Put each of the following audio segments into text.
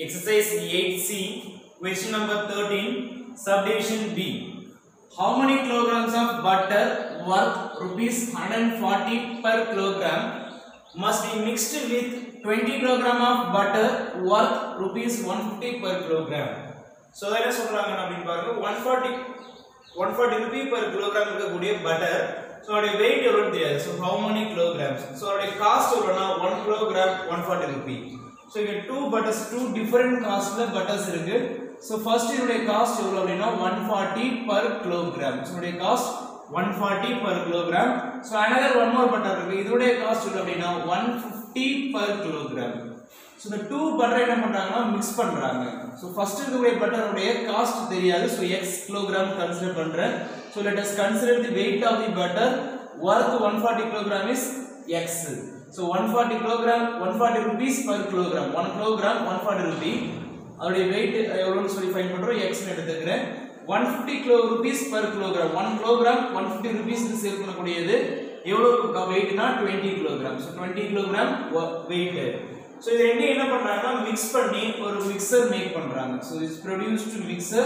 Exercise 8C, question number 13, subdivision B. How many kilograms of butter worth rupees 140 per kilogram must be mixed with 20 kilogram of butter worth rupees 150 per kilogram? So that is what 140 rupee per kilogram butter. So our weight is so how many kilograms? So our cost is 1 kilogram 140 rupee. So you get two butters, two different cost butters. So first is cost 140 per kilogram. So cost 140 per kilogram. So another one more butter is cost 150 per kilogram. So the two butter mix பண்றாங்க. So first butter cost தெரியாது. So x kilogram consider பண்றேன். So let us consider the weight of the butter worth 140 kilogram is x. So 140 kilogram 140 rupees per kilogram. 1 kilogram 140 rupee. அதோட weight எவ்வளவுன்னு சொல்லி find பண்றோம். x ன்னு எடுத்துக்கிறேன். 150 rupees per kilogram. 1 kilogram 150 rupees க்கு sale பண்ணக்கூடியது எவ்வளவு வெயிட்னா 20 kilogram. So 20 kilogram weight. So இது ரெண்டு என்ன பண்றாங்கன்னா mix பண்ணி ஒரு mixer make பண்றாங்க. So this produced mixer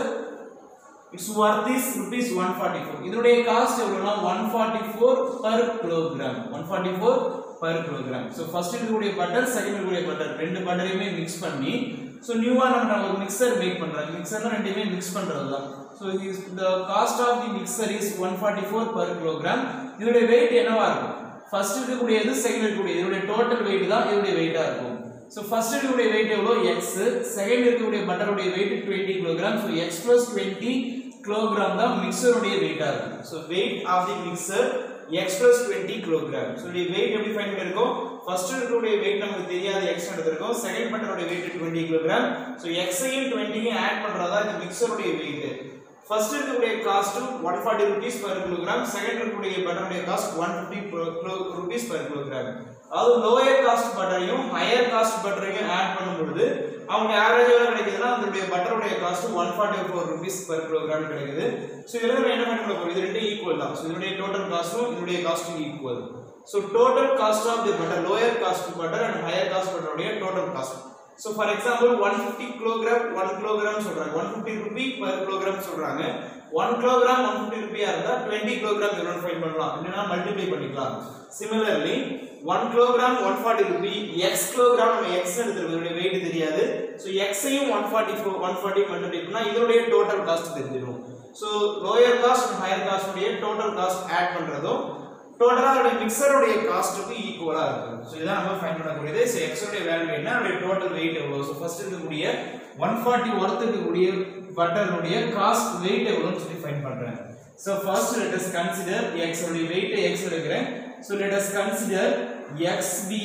its worth is rupees 144. இதோட காஸ்ட் எவ்வளவுனா 144 per kilogram. 144 per kilogram. So first இருக்கக்கூடிய பட்டர் செகண்ட் இருக்கக்கூடிய பட்டர் ரெண்டு பட்டரையுமே mix பண்ணி so நியூவா நம்ம ஒரு mixer make பண்றாங்க. mixerல ரெண்டுமே mix பண்றதுதான். So the cost of the mixer is 144 per kilogram. இதோட weight என்னவா இருக்கும்? first இருக்கக்கூடியது செகண்ட் இருக்கக்கூடியது இதோட total weight தான் இதோட weight-ஆ இருக்கும். So first இருக்கக்கூடிய weight எவ்வளவு x, செகண்ட் இருக்கக்கூடிய பட்டரோட weight 20 kg. So x plus 20 kg தான் mixer உடைய weight-ஆ இருக்கும். So weight of the mixer x plus 20 kg. So the weight எப்படி ஃபைண்ட் பண்ணிருக்கோம்? first இருக்கக்கூடிய weight நமக்கு தெரியாத x எடுத்துறோம். செகண்ட் பட்டரோட weight 20 kg. So x ஐயும் 20 ஐயும் ஆட் பண்றதா இந்த mixer உடைய weight. first இருக்கக்கூடிய cost 140 rupees per kilogram. Second இருக்கக்கூடிய பட்டரோட காஸ்ட் 150 rupees per kilogram. அது லோயர் காஸ்ட் பட்டரையும் ஹையர் காஸ்ட் பட்டரையும் ஆட் பண்ணும்போது அவங்க ஆவரேஜ் எவ்வளவு கிடைக்குதுன்னா அதோட பட்டரோட காஸ்ட் 144 rupees per kilogram கிடைக்குது. சோ இதெல்லாம் நம்ம என்ன பண்ண போறோம்? இது ரெண்டும் ஈக்குவல் தான். சோ இதோட டோட்டல் காஸ்டும் இதோட காஸ்டும் equal. So total cost of the butter lower cost butter and higher cost பட்டரோட total cost. So for example 150 kilogram 1 kilogram சொல்றாங்க. 150 rupee per kilogram சொல்றாங்க. 1 kilogram 150 rupee இருந்தா 20 kilogram எவ்வளவு ஃபைண்ட் பண்ணலாம்? இல்லனா மல்டிப்ளை பண்ணிக்கலாம். Similarly 1 kilogram 140 rupee x kilogram நம்ம x எடுத்துறோம். இதோட weight தெரியாது. So x ஐயும் 140 மல்டிப்ளை பண்ணா இதோட டோட்டல் காஸ்ட் தெரிஞ்சிரும். So lower cost and higher cost உடைய டோட்டல் காஸ்ட் ஆட் பண்றதோ டோட்டலா அதோட மிக்சர் உடைய காஸ்ட்க்கு ஈக்குவலா இருக்கும். சோ இத நம்ம ஃபைண்ட் பண்ணக்கூடியது. சோ x உடைய வேல்யூ என்ன? அதோட டோட்டல் weight எவ்வளவு? சோ ஃபர்ஸ்ட் இருக்கக்கூடிய 140 worth இருக்கக்கூடிய பட்டர் உடைய காஸ்ட் weight எவ்வளவுன்னு சொல்லி ஃபைண்ட் பண்றேன். So first let us consider x உடைய weight x எடுக்கிறேன். So let us consider x be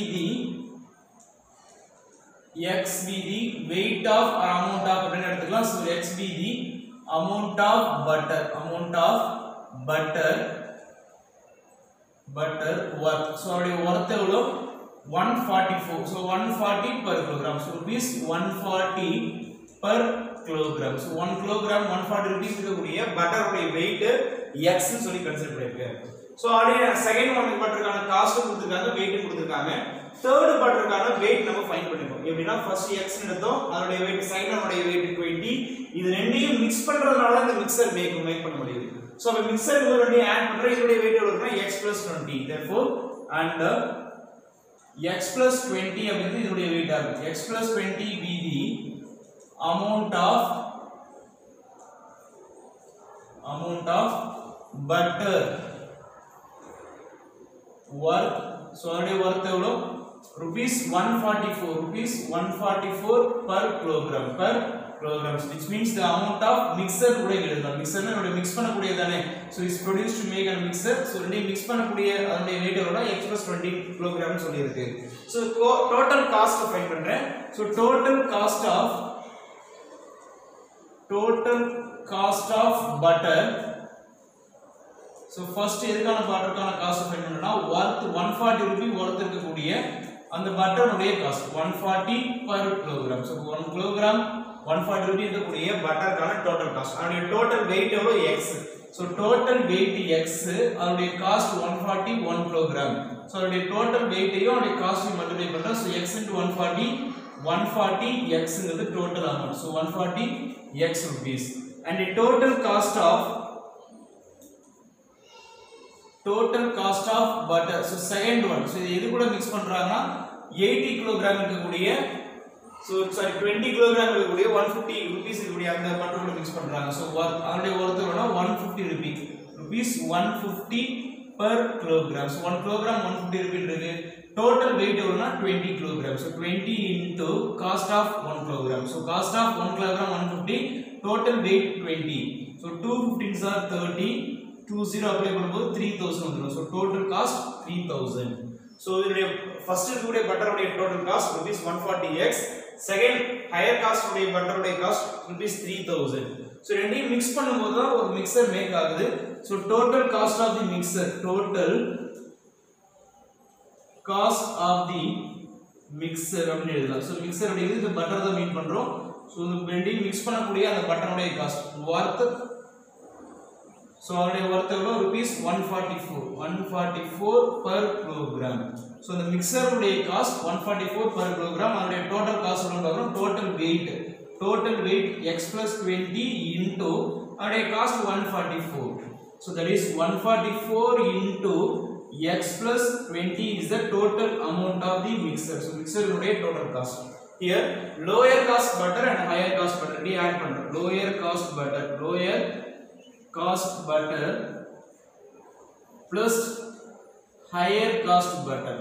the weight of or amount of அப்படினு எடுத்துக்கலாம். So x be the amount of butter worth. So our worth எவ்வளவு? 144. So 140 per kilogram. So rupees 140 per kilogram. So 1 kilogram 140 rupees இருக்கக்கூடிய butter உடைய weight x னு சொல்லி consider பண்ணிருக்கேன். So already second one பட்டருக்கான cost கொடுத்திருக்காங்க, weight கொடுத்திருக்காங்க. Third பட்டருக்கான weight நம்ம ஃபைண்ட் பண்ணிப்போம். எப்படின்னா ஃபர்ஸ்ட் x எடுத்தோம், அதோட weight செகண்ட் ஒன்னுடைய weight 20. இது ரெண்டையும் mix பண்றதனால இந்த மிக்சர் மேக் பண்ண முடியுது. So அப்ப மிக்சர் இது ரெண்டையும் ஆட் பண்ற இதோட weight எவ்வளவுனா x plus 20. Therefore and x plus 20 அப்படிங்கிறது இதோட weight ஆகும். x plus 20 be the amount of butter worth. So அதோட worth எவ்வளவு? rupees 144 per kilogram which means the amount of mixer கூட எழுதலாம். mixer னா நம்ம mix பண்ணக்கூடிய தானே. so is produced to make a mixer. so ரெண்டே mix பண்ணக்கூடிய அதோட weight எவ்வளவுனா x plus 20 kg னு சொல்லி இருக்கு. so total cost ஃபைண்ட் பண்றேன். so total cost of butter. so first எதுக்கான பட்டருக்கான காஸ்ட் ஃபைண்ட் பண்ணனும்னா worth 140 rupee worth இருக்கக்கூடிய அந்த பட்டர் உடைய cost 140 per kilogram. so 1 kilogram 140 rupee இருக்கக்கூடிய பட்டருக்கான டோட்டல் காஸ்ட். அதோட டோட்டல் weight எவ்வளவு? x. so total weight x அதோட காஸ்ட் 140 1 kilogram. so அதோட டோட்டல் weight ஐயும் அதோட காஸ்ட் மல்டிப்ளை பண்றோம். so x into 140 140x is the total amount. So 140x rupees. And the total cost of butter. So second one. So இது கூட mix பண்றாங்கன்னா 80 kg இருக்கக்கூடிய so sorry 20 kg இருக்கக்கூடிய 150 rupees இருக்கக்கூடிய அந்த butter கூட mix பண்றாங்க. So அதோட worth எவ்வளவுனா 150 rupees 150 per kilogram. So 1 kilogram 150 rupees இருக்கு. Total weight எவ்வளவுனா 20 kg. So 20 into cost of 1 kilogram. So cost of 1 kilogram 150, total weight 20. So 2 15s are 30, 20 apply பண்ணும்போது 3000 வந்துரும். So total cost 3000. So இதோட first இருக்கக்கூடிய butter உடைய total cost rupees 140x, second higher cost உடைய butter உடைய cost rupees 3000. So ரெண்டையும் mix பண்ணும்போது தான் ஒரு mixer make ஆகுது. So total cost of the mixer, total cost of the mixer அப்படினு எழுதலாம். So mixer அப்படிங்கிறது இந்த butter தான் மீன் பண்றோம். So இந்த ரெண்டையும் mix பண்ணக்கூடிய அந்த butter உடைய cost worth. So அதோட worth எவ்வளவு rupees 144 per kilogram. So the mixer உடைய cost 144 per kilogram. அதோட total cost எவ்வளவு பார்க்கறோம், total weight x plus 20 into அதோட cost 144. So that is 144 into x plus 20 is the total amount of the mixer. So mixer உடைய total cost. Here lower cost butter and higher cost butter we add பண்றோம். lower cost butter plus higher cost butter.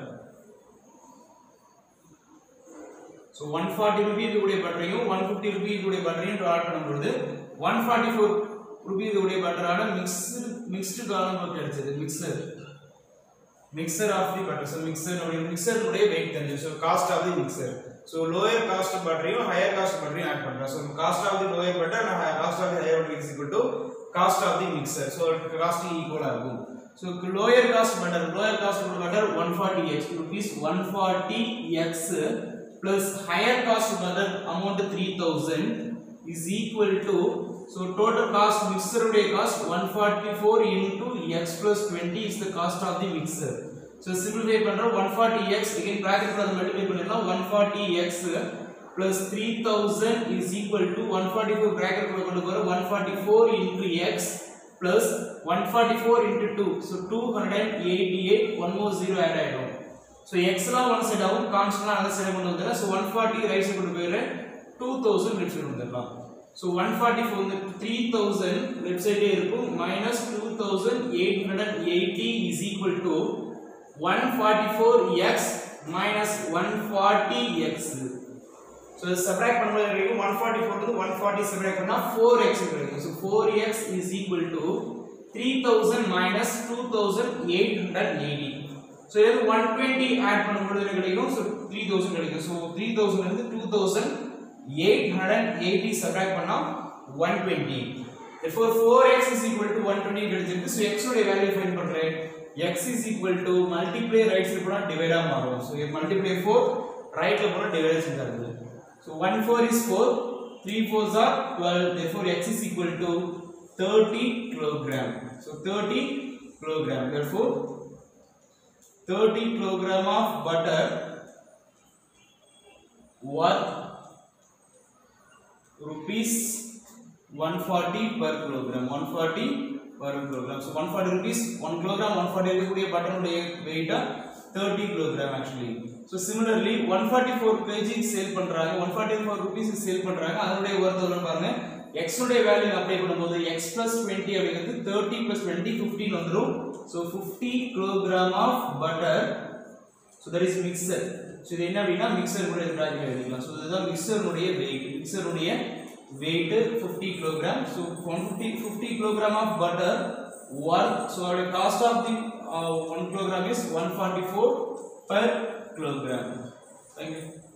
So 140 rupees உடைய பட்டரையும் 150 rupees உடைய பட்டரையும் add பண்ணும்போது 144 rupees உடைய பட்டரான mixed காலம் கிடைச்சது. mixer of the butter. So mixer உடைய weight தெரிஞ்சு. So cost of the mixer. So lower cost பட்டரையும் higher cost பட்டரையும் ஆட் பண்றோம். So cost of the lower butter and cost of the higher butter is equal to cost of the mixer. So cost equal ஆகும். So lower cost butter 140x rupees 140x plus higher cost butter amount 3000 is equal to, so total cost mixer ude cost 144 into x plus 20 is the cost of the mixer. So simplify பண்றோம் 140x again bracket ல multiply பண்ணிடலாம். 140x plus 3000 is equal to 144 bracket குள்ள கொண்டு போற 144 into x plus 144 into 2. So 288, one more zero add ஆயிடும். So x லாம் one side ஆகும், constant லாம் other side கொண்டு வந்துறேன். So 140 right side கொண்டு போயிரேன், 2000 left side வந்துறலாம். So 144 இந்த 3000 left side இருக்கும் minus 2880 is equal to 144x minus 140x. So subtract பண்ணும்போது கிடைக்கும் 144 ல 140 subtract பண்ணா 4x கிடைக்கும். So 4x is equal to 3000 minus 2880. So இது 120 add பண்ணும்போது என்ன கிடைக்கும், so 3000 கிடைக்கும். So 3000 ல இருந்து 2880 subtract பண்ணா 120. Therefore 4x is equal to 120 கிடைச்சிருக்கு. So x உடைய வேல்யூ ஃபைண்ட் பண்றேன். x is equal to multiply right side போனா டிவைட் ஆ மாறும். So multiply 4 right ல போனா டிவைட் செஞ்சிருக்கு. So 1 4 is 4, 3 4s are 12. Therefore x is equal to 30 kilogram. So 30 kilogram. Therefore 30 kilogram of butter worth rupees 140 per kilogram. 140 per kilogram. So 140 rupees 1 kilogram. 140 இருக்கக்கூடிய butter உடைய weight 30 kilogram actually. So similarly 144 kg sale பண்றாங்க, 144 rupees sale பண்றாங்க. அதனுடைய worth எவ்வளவு பாருங்க. x உடைய value apply பண்ணும்போது x plus 20 அப்படிங்கிறது 30 plus 20 15 வந்துரும். So 50 kilogram of butter. So that is mixer. So இது என்ன அப்படினா mixer கூட எடுத்துக்கலாம் எழுதிக்கலாம். So இதுதான் mixer உடைய weight. mixer உடைய weight 50 kilogram. So 50 kilogram of butter worth, so the cost of the 1 kilogram is 144 per kilogram. Thank you.